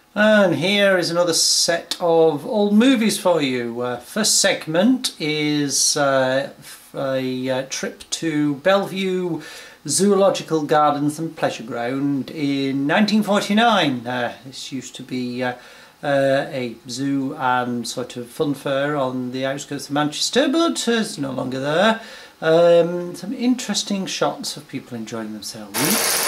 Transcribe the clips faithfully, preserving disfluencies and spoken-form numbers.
And here is another set of old movies for you. Uh, first segment is uh, a uh, trip to Belle Vue Zoological Gardens and Pleasure Ground in nineteen forty-nine. Uh, this used to be uh, uh, a zoo and sort of fun fair on the outskirts of Manchester, but it's no longer there. Um, some interesting shots of people enjoying themselves.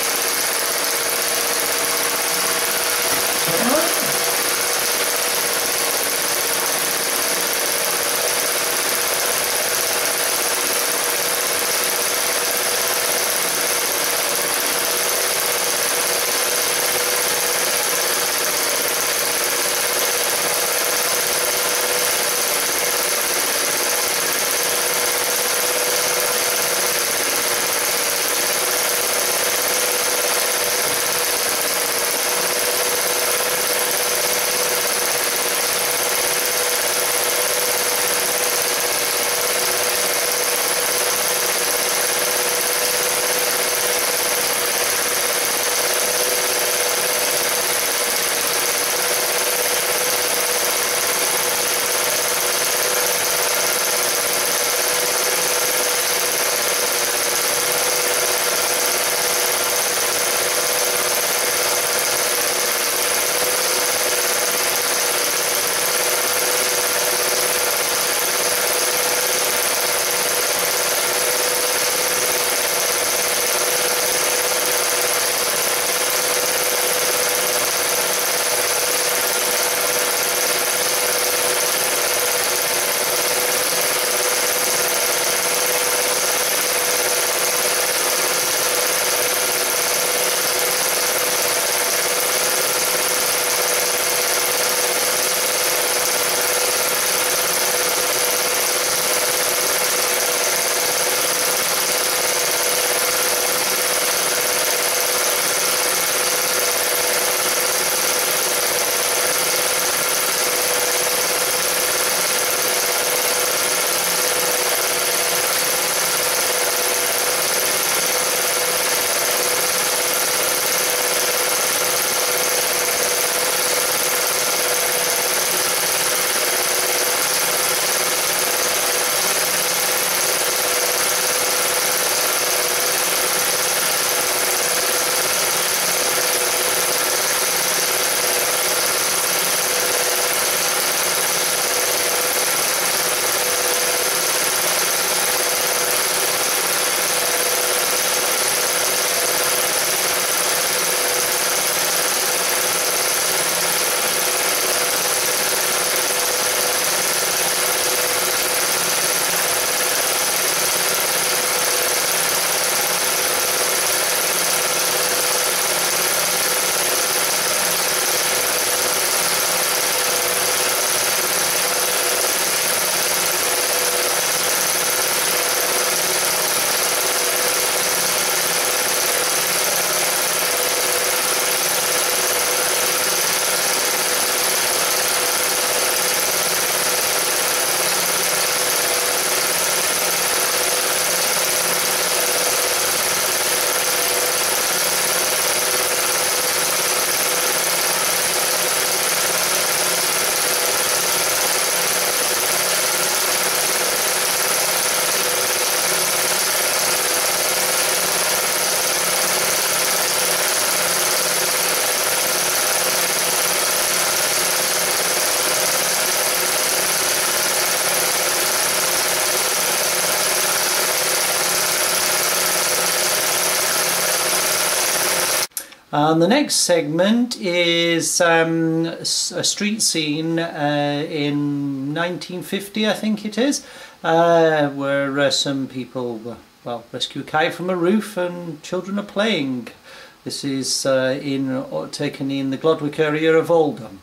And the next segment is um, a street scene uh, in nineteen fifty, I think it is, uh, where uh, some people well rescue a kite from a roof and children are playing. This is uh, in uh, taken in the Glodwick area of Oldham.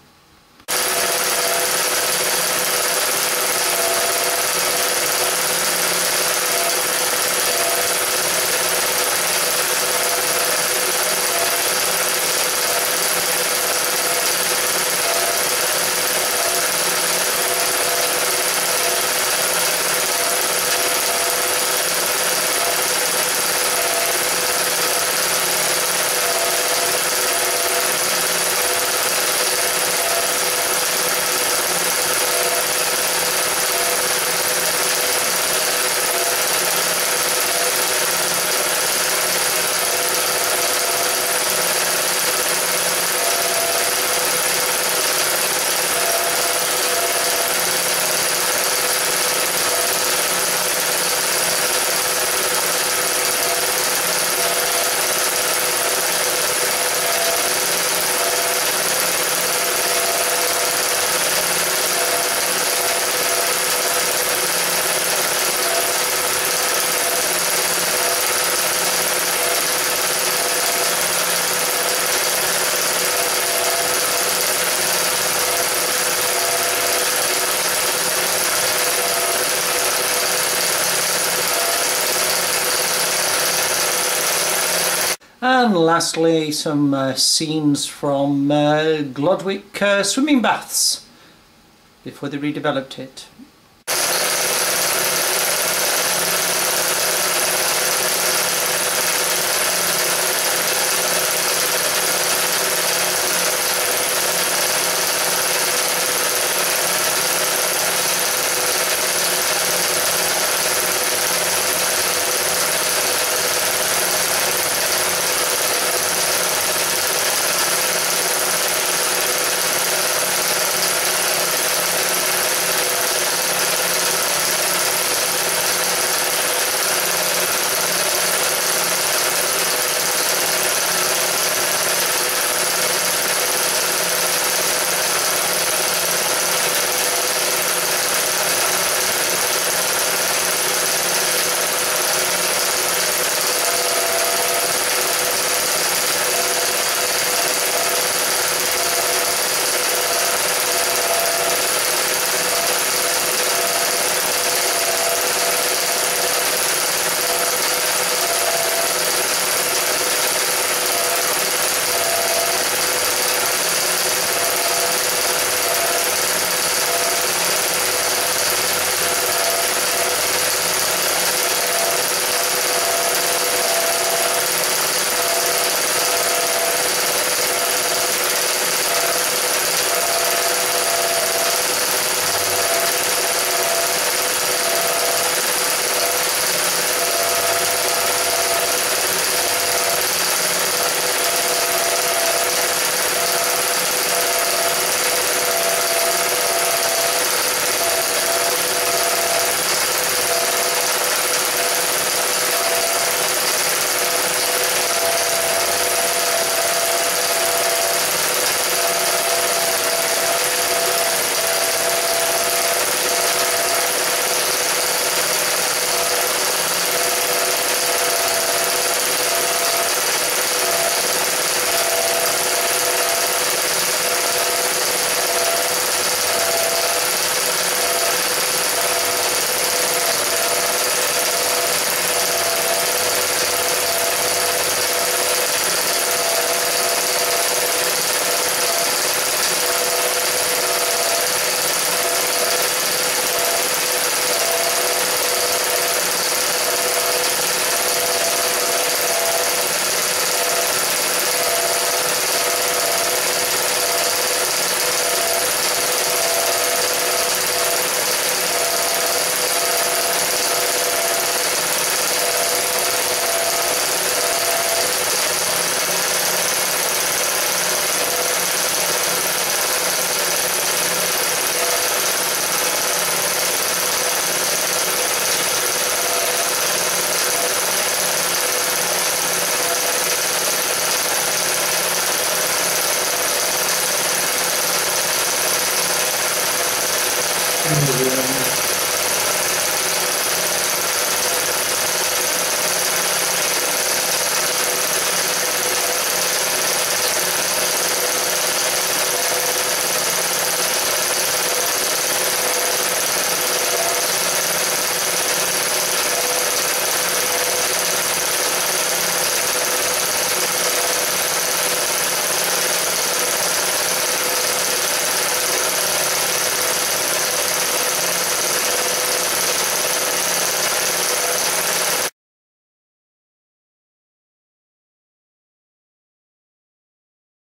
And lastly, some uh, scenes from uh, Glodwick uh, swimming baths before they redeveloped it.